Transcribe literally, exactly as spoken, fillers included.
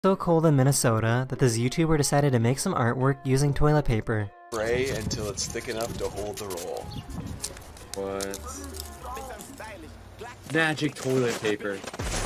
So cold in Minnesota that this YouTuber decided to make some artwork using toilet paper. Spray until it's thick enough to hold the roll. What? Magic toilet paper.